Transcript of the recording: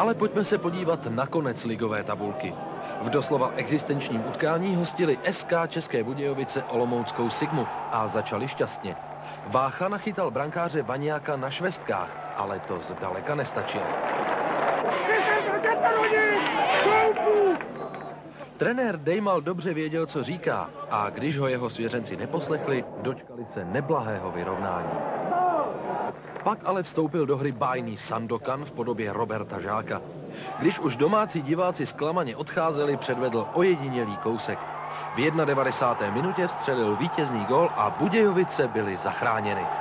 Ale pojďme se podívat na konec ligové tabulky. V doslova existenčním utkání hostili SK České Budějovice olomouckou Sigmu a začali šťastně. Vácha nachytal brankáře Vaňáka na švestkách, ale to zdaleka nestačilo. Trenér Dejmal dobře věděl, co říká, a když ho jeho svěřenci neposlechli, dočkali se neblahého vyrovnání. Pak ale vstoupil do hry bájný Sandokan v podobě Roberta Žáka. Když už domácí diváci zklamaně odcházeli, předvedl ojedinělý kousek. V 91. minutě vstřelil vítězný gól a Budějovice byly zachráněny.